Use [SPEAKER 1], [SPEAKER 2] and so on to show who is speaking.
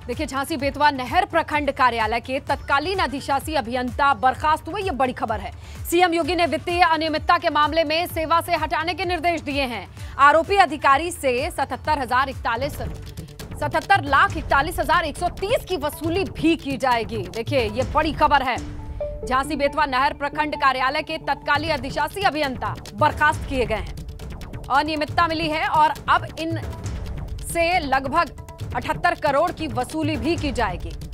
[SPEAKER 1] देखिए, झांसी बेतवा नहर प्रखंड कार्यालय के तत्कालीन अधिशासी अभियंता बर्खास्त हुए, ये बड़ी खबर है। सीएम योगी ने वित्तीय अनियमितता के मामले में सेवा से हटाने के निर्देश दिए हैं। आरोपी अधिकारी से 77,41,130 की वसूली भी की जाएगी। देखिए, ये बड़ी खबर है। झांसी बेतवा नहर प्रखंड कार्यालय के तत्कालीन अधिशासी अभियंता बर्खास्त किए गए हैं। अनियमितता मिली है और अब इन से लगभग 78 करोड़ की वसूली भी की जाएगी।